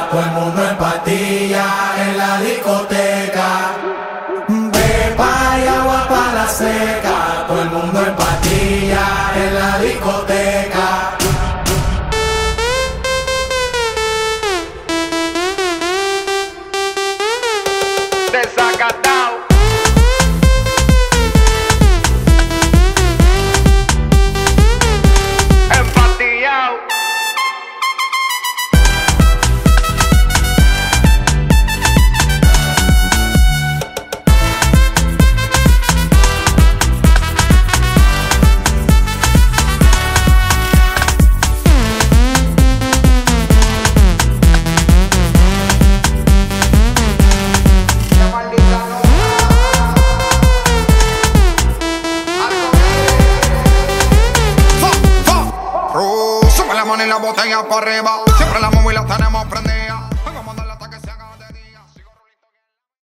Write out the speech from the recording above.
todo el mundo en patilla en la discoteca. Ve pa' allá, agua pa' la seca, todo el mundo en patilla en la discoteca. Desacatado. Empatillao. Sube la mano y la botella para arriba. Siempre la móvil la tenemos prendida.